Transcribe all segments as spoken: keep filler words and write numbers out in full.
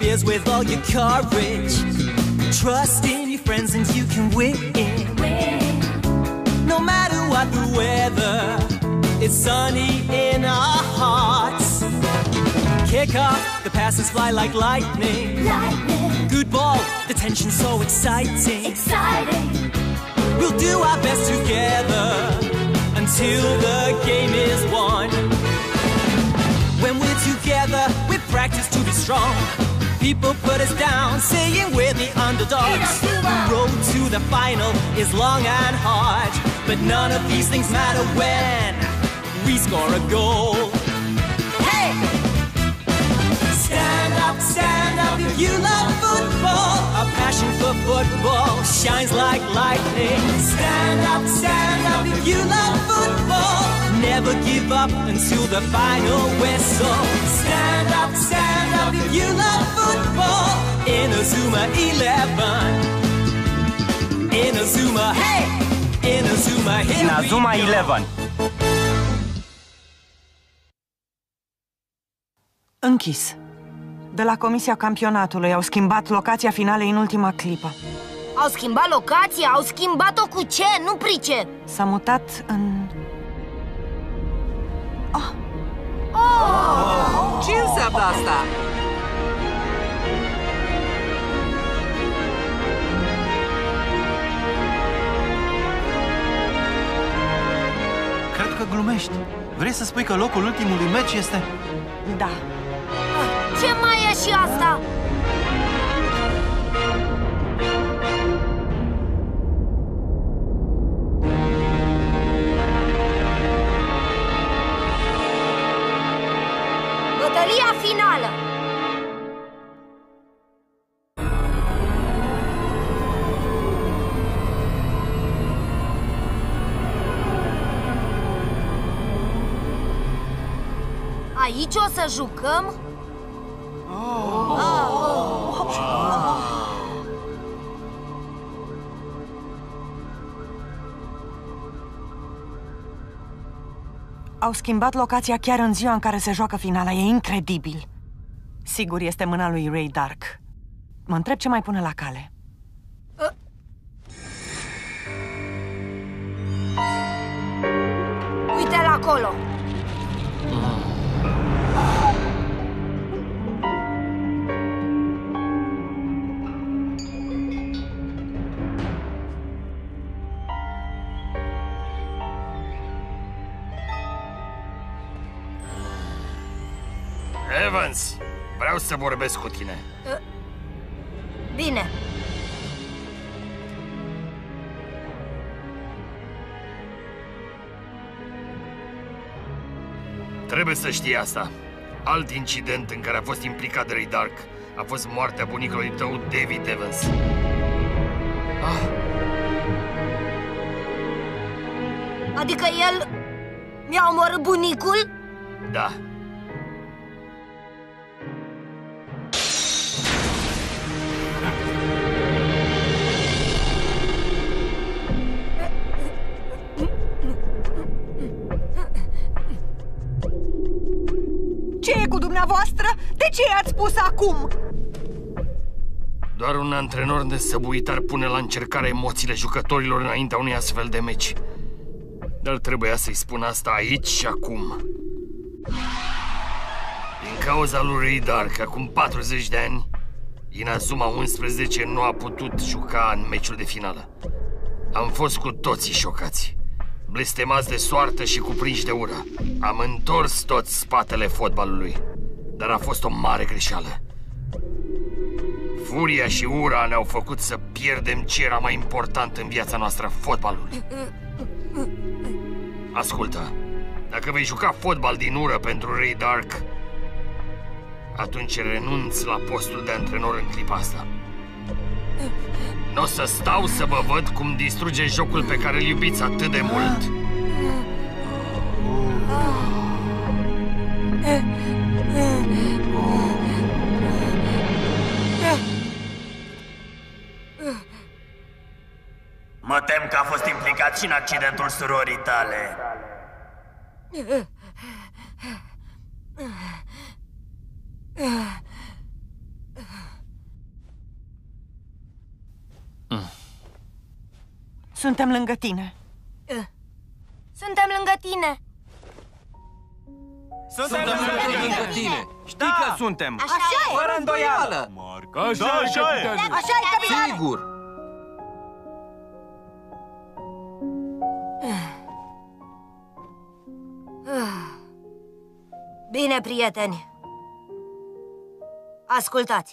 fears with all your courage. Trust in your friends and you can win. No matter what the weather, it's sunny in our hearts. Kick off, the passes fly like lightning. Lightning. Good ball, the tension's so exciting. Exciting. We'll do our best together until the game is won. When we're together, we practice to be strong. People put us down, saying we're the underdogs. The road to the final is long and hard, but none of these things matter when we score a goal. Hey! Stand up, stand up if you love football. Our passion for football shines like lightning. Stand up, stand up if you love football. Never give up until the final whistle. Stand up, stand up if you love football. In Azuma eleven. In Azuma, hey! In Azuma, here In Azuma eleven. Închis. De la Comisia Campionatului au schimbat locația finalei în ultima clipă. Au schimbat locația? Au schimbat-o cu ce? Nu pricep. S-a mutat în... Oh. Oh. Ce înseamnă asta? Cred că glumești. Vrei să spui că locul ultimului meci este... Da. Ce mai e și asta? Bătălia finală. Aici o să jucăm? Oh. Oh. Oh. Au schimbat locația chiar în ziua în care se joacă finala. E incredibil. Sigur, este mâna lui Ray Dark. Mă întreb ce mai pune la cale. Uh. Uite-l acolo. Evans, vreau să vorbesc cu tine. Bine. Trebuie să știi asta. Alt incident în care a fost implicat Ray Dark a fost moartea bunicului tău, David Evans. Ah. Adică el mi-a omorât bunicul? Da. Ce e cu dumneavoastră? De ce i-ați spus acum? Doar un antrenor nesăbuitar pune la încercare emoțiile jucătorilor înaintea unui astfel de meci. Dar trebuia să-i spun asta aici și acum. Din cauza lui Ray Dark, acum patruzeci de ani, Inazuma unsprezece nu a putut juca în meciul de finală. Am fost cu toții șocați, blestemați de soartă și cuprinși de ură. Am întors tot spatele fotbalului, dar a fost o mare greșeală. Furia și ura ne-au făcut să pierdem ce era mai important în viața noastră, fotbalul. Ascultă, dacă vei juca fotbal din ură pentru Ray Dark, atunci renunț la postul de antrenor în clipa asta. Nu o să stau să vă văd cum distruge jocul pe care îl iubiți atât de mult. Mă tem că a fost implicat și în accidentul surorii tale. Suntem lângă tine. Suntem lângă tine. Suntem lângă tine. Știi că suntem. Așa e. Fără îndoială. Așa e, așa e. Așa e, capitane. Sigur. Bine, prieteni. Ascultați.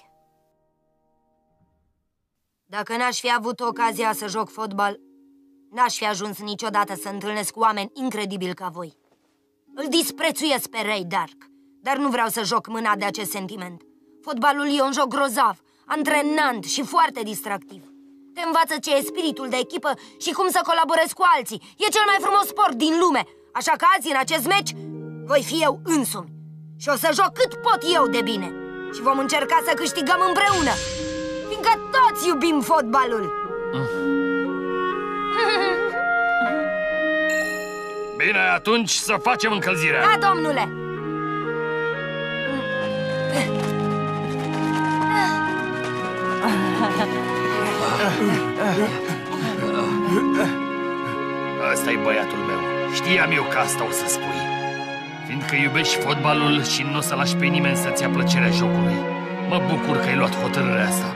Dacă n-aș fi avut ocazia să joc fotbal, n-aș fi ajuns niciodată să întâlnesc oameni incredibili ca voi. Îl disprețuiesc pe Ray Dark, dar nu vreau să joc mâna de acest sentiment. Fotbalul e un joc grozav, antrenant și foarte distractiv. Te învață ce e spiritul de echipă și cum să colaborezi cu alții. E cel mai frumos sport din lume, așa că azi, în acest meci, voi fi eu însumi. Și o să joc cât pot eu de bine. Și vom încerca să câștigăm împreună, fiindcă toți iubim fotbalul. Bine, atunci să facem încălzirea. Da, domnule. Ăsta-i băiatul meu. Știam eu că asta o să spui. Fiindcă iubești fotbalul și nu o să lași pe nimeni să-ți ia plăcerea jocului. Mă bucur că ai luat hotărârea asta.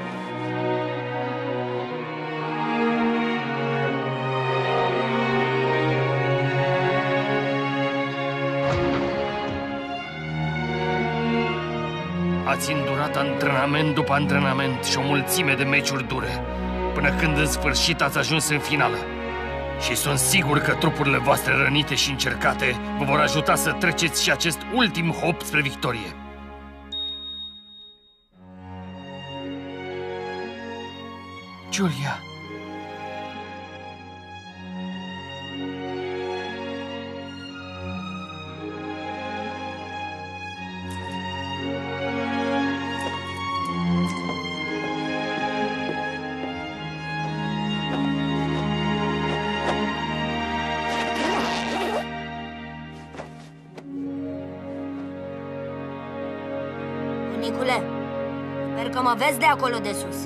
Ați îndurat antrenament după antrenament și o mulțime de meciuri dure, până când în sfârșit ați ajuns în finală. Și sunt sigur că trupurile voastre rănite și încercate vă vor ajuta să treceți și acest ultim hop spre victorie. Julia. Bunicule, sper că mă vezi de acolo de sus.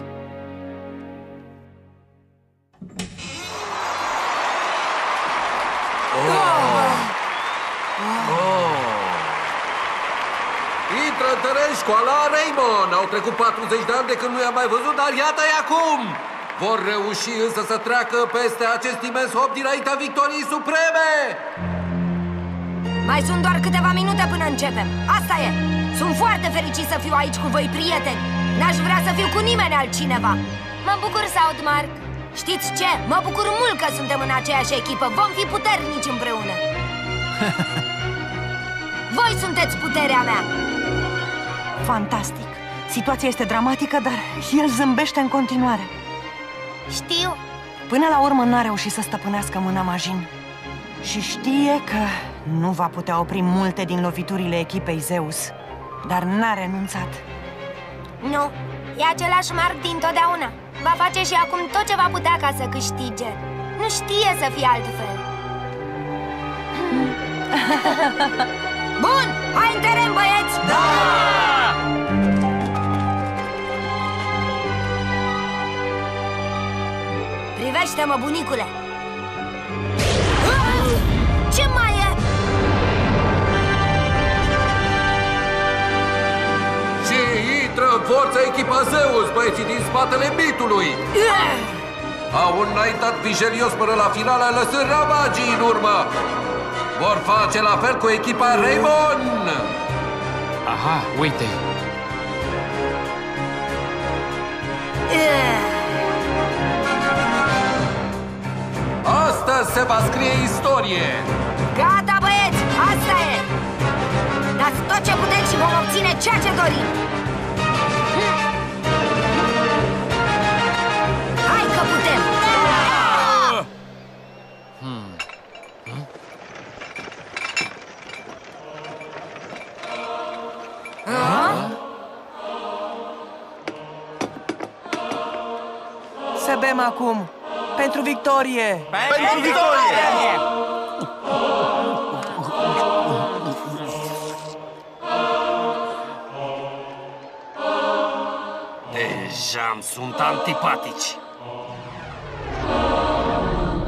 Intră în teren școala Raymond. Au trecut patruzeci de ani de când nu i-am mai văzut, dar iată-i acum! Vor reuși însă să treacă peste acest imens hop dinaintea victoriei supreme! Mai sunt doar câteva minute până începem. Asta e! Sunt foarte fericit să fiu aici cu voi, prieteni. N-aș vrea să fiu cu nimeni altcineva. Mă bucur să aud, Mark. Știți ce? Mă bucur mult că suntem în aceeași echipă. Vom fi puternici împreună. Voi sunteți puterea mea. Fantastic. Situația este dramatică, dar el zâmbește în continuare. Știu. Până la urmă n-a reușit să stăpânească mâna Majin. Și știe că nu va putea opri multe din loviturile echipei Zeus. Dar n-a renunțat. Nu, e același Mark dintotdeauna. Va face și acum tot ce va putea ca să câștige. Nu știe să fie altfel. Bun, hai în teren, băieți! Da! Privește-mă, bunicule! Ce mai e? Și intră în forță echipa Zeus, băieții din spatele mitului! Au înaintat vijelios până la finală, lăsând ravagii în urmă! Vor face la fel cu echipa Raymond! Aha, uite! Astăzi se va scrie istorie! Gata, băieți! Asta e! Dați tot ce puteți și vom obține ceea ce dorim! Hai că putem! Hmm. Hmm? Să bem acum! Pentru victorie! Pentru victorie! Deja îmi sunt antipatici.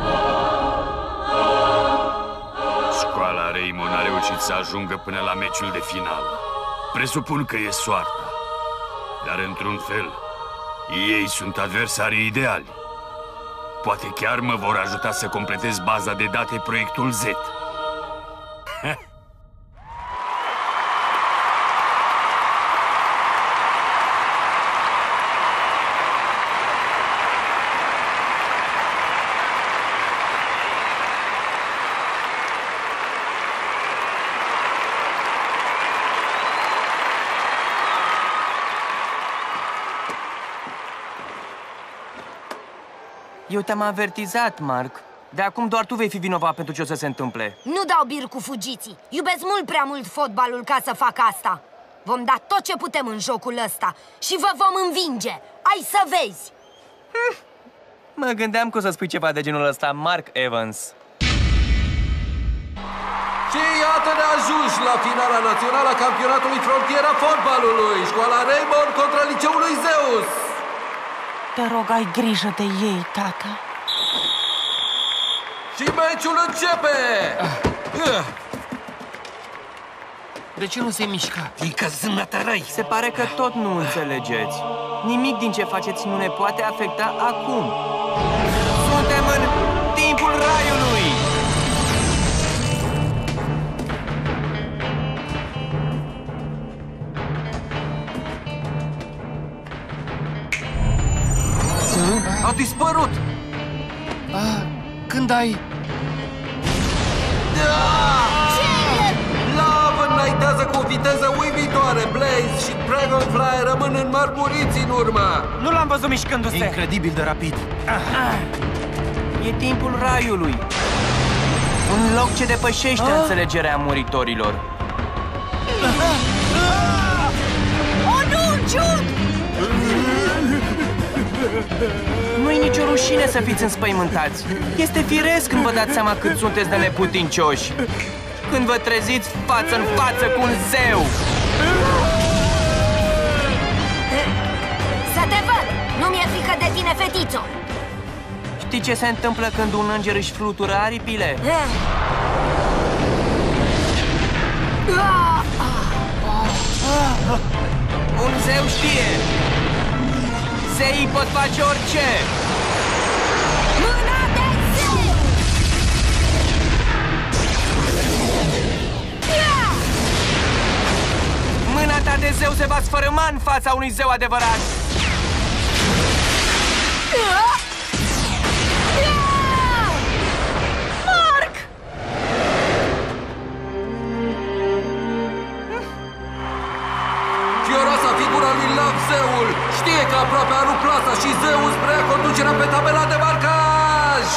reușit să ajungă până la meciul de finală. Presupun că e soarta, dar într-un fel, ei sunt adversarii ideali. Poate chiar mă vor ajuta să completez baza de date Proiectul Z. Eu te-am avertizat, Mark. De acum doar tu vei fi vinovat pentru ce o să se întâmple. Nu dau bir cu fugiții. Iubesc mult prea mult fotbalul ca să fac asta. Vom da tot ce putem în jocul ăsta și vă vom învinge. Ai să vezi. Hm. Mă gândeam că o să spui ceva de genul ăsta, Mark Evans. Și iată ne ajungi la finala națională a campionatului Frontiera fotbalului. Școala Raymond contra liceului Zeus. Te rog, ai grijă de ei, tata. Și meciul începe! De ce nu se mișca? Fiindcă zâmbătă răi. Se pare că tot nu înțelegeți. Nimic din ce faceți nu ne poate afecta acum. Suntem în timpul raiului! A dispărut! Ah, când ai... Love înaintează cu o viteză uimitoare. Blaze și Dragonfly rămân înmărmuriți în urmă. Nu l-am văzut mișcându-se. Incredibil de rapid. Ah. E timpul raiului. Un loc ce depășește ah. înțelegerea muritorilor. Oh, nu, Jude! Nu-i nicio rușine să fiți înspăimântați. Este firesc când vă dați seama cât sunteți de neputincioși. Când vă treziți față în față cu un zeu. Să te văd! Nu mi-e frică de tine, fetițo! Știi ce se întâmplă când un înger își flutură aripile? Un zeu știe! Zeii pot face orice! Mâna de zeu! Mâna ta de zeu se va sfărâma în fața unui zeu adevărat! Mark! Fioroasa figura lui Love, zeul, știe că aproape a rupt plasa și Zeus vrea conducerea pe tabela de marcaj!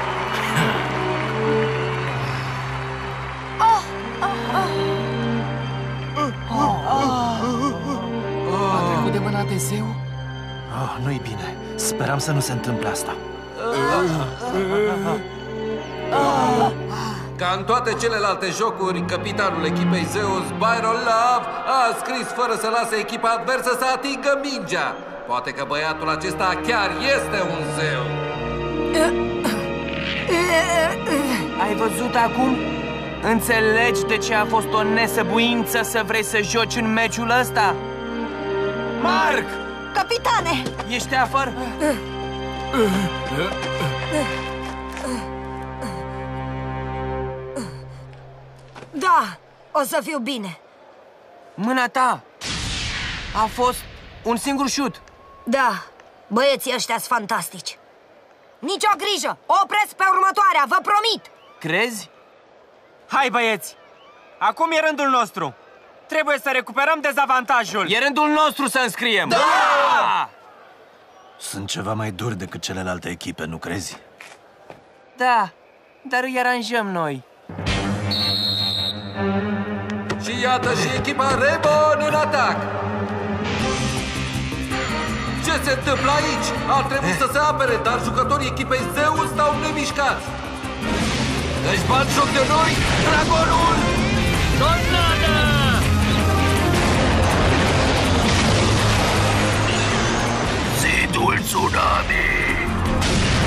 A trecut de mâna de zeu? Oh, nu-i bine. Speram să nu se întâmple asta. Ca în toate celelalte jocuri, capitanul echipei Zeus, Byron Love, a scris fără să lase echipa adversă să atingă mingea. Poate că băiatul acesta chiar este un zeu. Ai văzut acum? Înțelegi de ce a fost o nesăbuință să vrei să joci în meciul ăsta? Mark! Capitane! Ești afară? Da, o să fiu bine. Mâna ta a fost un singur șut. Da, băieții ăștia sunt fantastici. Nici o grijă, opresc pe următoarea, vă promit. Crezi? Hai, băieți! Acum e rândul nostru. Trebuie să recuperăm dezavantajul. E rândul nostru să înscriem. Da! Da! Sunt ceva mai dur decât celelalte echipe, nu crezi? Da, dar îi aranjăm noi. Și iată și echipa Raymond în atac! Ce se întâmplă aici? Ar trebui să se apere, dar jucătorii echipei Zeus stau nemișcați. Își bat joc de noi, Dragonul! Tornada! Zidul tsunami!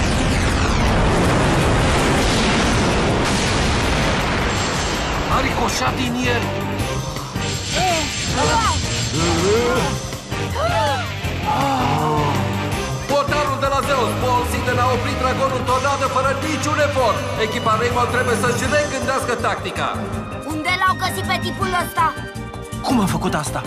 A ricoșetat așa din el. Portarul de la Zeus, Paul Siden a oprit dragonul Tornado fără niciun efort. Echipa Raymond trebuie să-și regândească tactica. Unde l-au găsit pe tipul ăsta? Cum a făcut asta?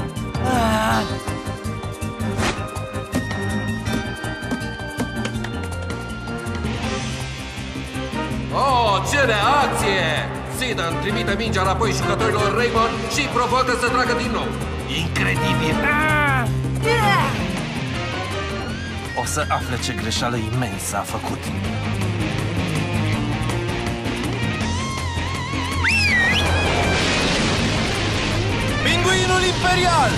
Oh, ce reacție! Siden trimite mingea înapoi jucătorilor Raymond și provoacă să tragă din nou. Incredibil! O să afle ce greșeală imensă a făcut. Pinguinul Imperial!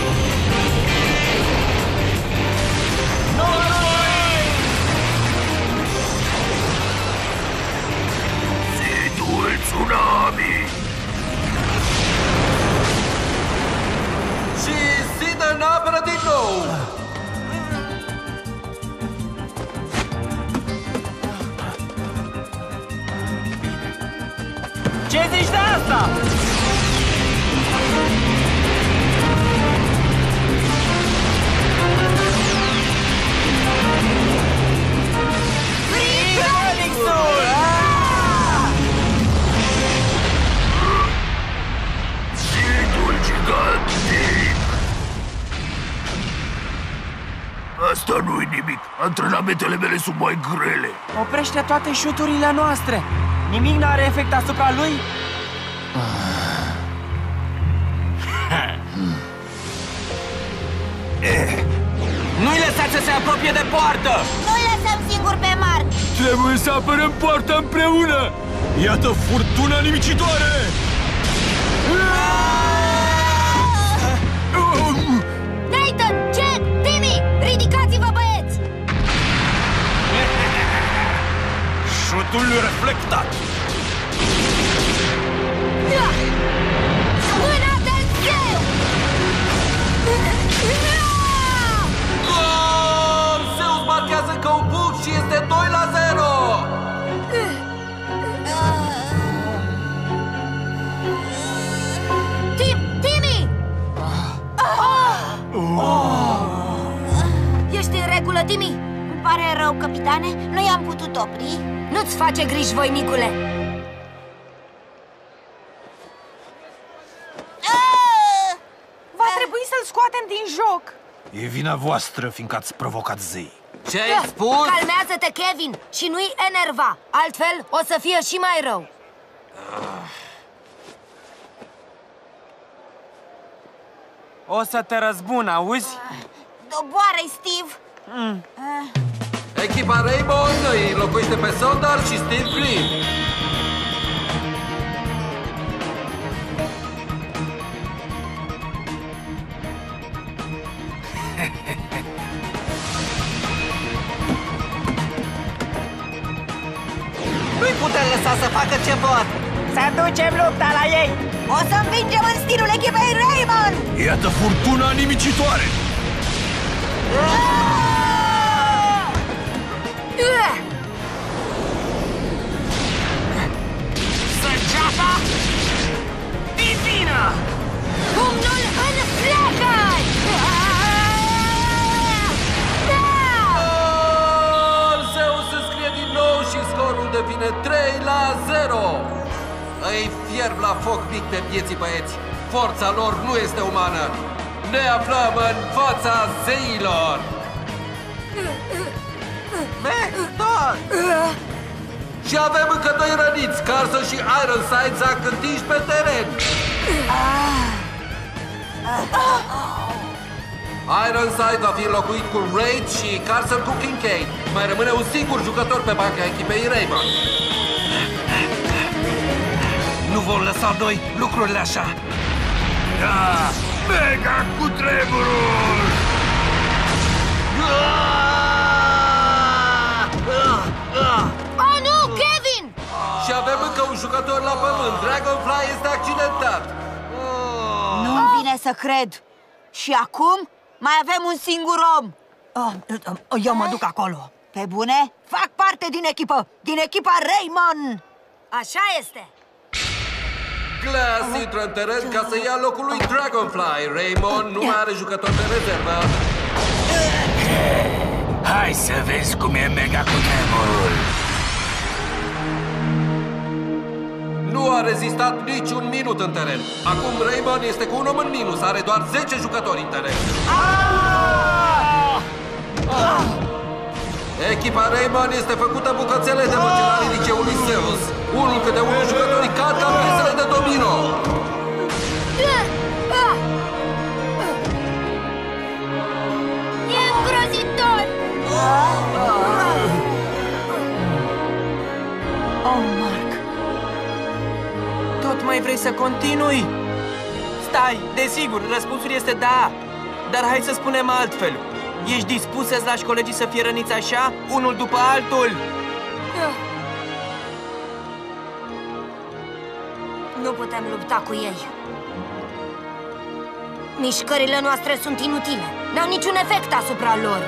Zidul Tsunami! Și Siden apără din nou! Ce zici de asta? Phoenixul! Zidul gigantic! Asta nu-i nimic. Antrenamentele mele sunt mai grele. Oprește toate șuturile noastre. Nimic n-are efect asupra lui? Nu-i lăsați să se apropie de poartă! Nu-i lăsăm singur pe Mark! Trebuie să apărăm poarta împreună! Iată furtuna nimicitoare! Nathan, Jack, Timmy, ridicați-vă, băieți! Șutul reflectat! Mâna de zeu! Gol! Zeus marchează încă un punct și este doi la zero! Tim, Timmy! Ești în regulă, Timmy? Îmi pare rău, capitane. Nu i-am putut opri. Nu-ți face griji, voinicule. Va trebui să-l scoatem din joc. E vina voastră, fiindcă ați provocat zei. Ce ai spus? Calmează-te, Kevin, și nu-i enerva. Altfel o să fie și mai rău. O să te răzbun, auzi? Doboare-i, Steve. Mm. Echipa Raymond îi locuiește pe Sondar și Steve Green. Nu-i putem lăsa să facă ce vor! Să ducem lupta la ei! O să învingem în stilul echipei Raymond! Iată furtuna nimicitoare! Săgeata divină! Pumnul în flacări! Gol! Zeus se scrie din nou și scorul devine trei la zero. Îi fierb la foc mic pe vieții băieți. Forța lor nu este umană. Ne aflăm în fața zeilor. Vector! Și avem încă doi răniți, Carson și Ironside, zac întinși pe teren. Ironside va fi înlocuit cu Raid și Carson cu Kincaid. Mai rămâne un singur jucător pe banca echipei Raymond. Nu vom lăsa noi lucrurile așa! Da! Mega cu tremurul! Oh, nu, Kevin! Și avem încă un jucător la pământ. Dragonfly este accidentat. Nu-mi vine să cred. Și acum mai avem un singur om. Oh, eu mă duc acolo. Pe bune? Fac parte din echipă, din echipa Raymond. Așa este. Glass intră în teren ca să ia locul lui Dragonfly. Raymond nu mai are jucător de rezervă. Hai să vezi cum e mega cu tremurul. Nu a rezistat niciun minut în teren. Acum Raymond este cu un om în minus. Are doar zece jucători în teren. Echipa Raymond este făcută bucățele de măcelarii liceului Zeus. Unul câte unul jucătorii cad ca piesele de domino. E îngrozitor! Oh, Mark. Tot mai vrei să continui? Stai, desigur, răspunsul este da. Dar hai să spunem altfel. Ești dispus să-ți lași colegii să fie răniți așa, unul după altul? Nu putem lupta cu ei. Mișcările noastre sunt inutile. N-au niciun efect asupra lor.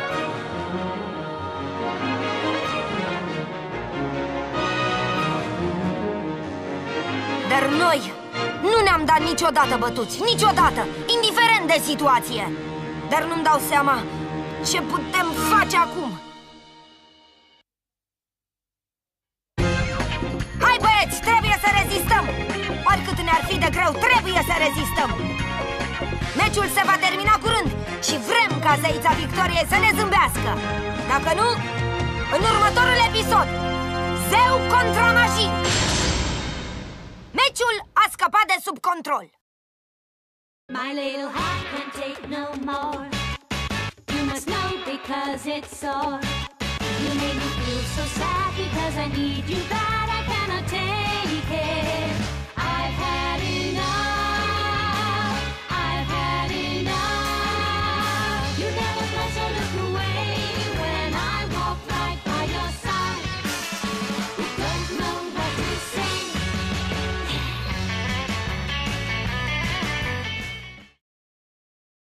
Dar noi nu ne-am dat niciodată bătuți, niciodată, indiferent de situație. Dar nu-mi dau seama ce putem face acum. Hai, băieți, trebuie să rezistăm. Oricât ne-ar fi de greu, trebuie să rezistăm. Meciul se va termina curând și vrem ca zeița victoriei să ne zâmbească. Dacă nu, în următorul episod, Zeu contra mașini. Meciul a scăpat de sub control. My little heart can take no more. You must know because it's sore. You made me feel so sad because I need you back.